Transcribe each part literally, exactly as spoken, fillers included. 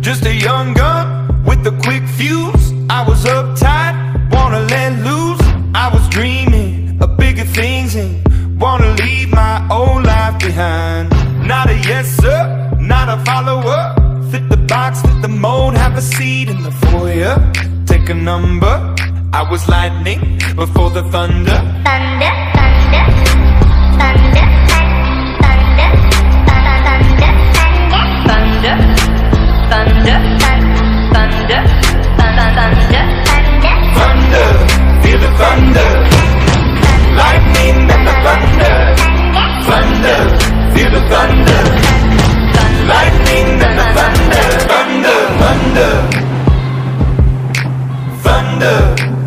Just a young gun with a quick fuse. I was uptight, wanna let loose. I was dreaming of bigger things and wanna leave my old life behind. Not a yes sir, not a follower. Fit the box, fit the mold, have a seat in the foyer. Take a number. I was lightning before the thunder. Thunder, thunder, thunder, thunder, thunder, thunder, thunder, thunder, thunder, thunder, feel the thunder. Lightning and the thunder. Thunder, feel the thunder. Lightning and the thunder. Thunder, thunder, thunder.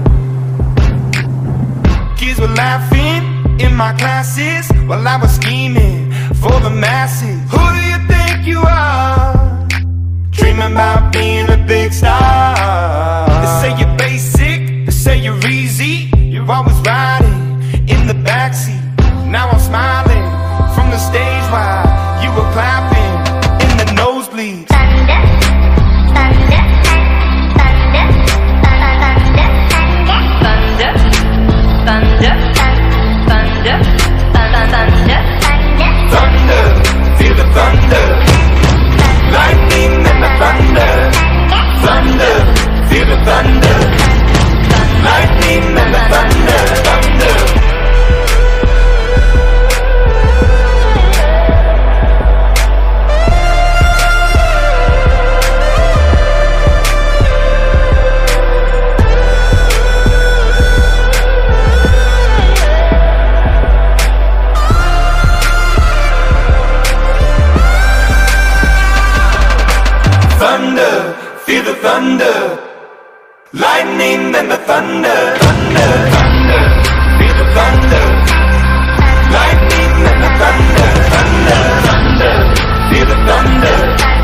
Kids were laughing in my classes while I was scheming for the masses. Who do you think you are? Dreaming about being a big star. They say you're basic, they say you're easy. You're always riding in the backseat. Now I'm smiling from the stage while you were clapping in the nosebleeds. thunder, thunder, thunder, thunder, thunder, thunder, thunder, Thunder, feel the thunder. Lightning and the thunder. Thunder, feel the thunder. Lightning and the thunder. Thunder. Thunder, feel the thunder. Lightning and the thunder. Thunder, thunder, feel the thunder. Lightning and the thunder. Thunder, thunder, feel the thunder.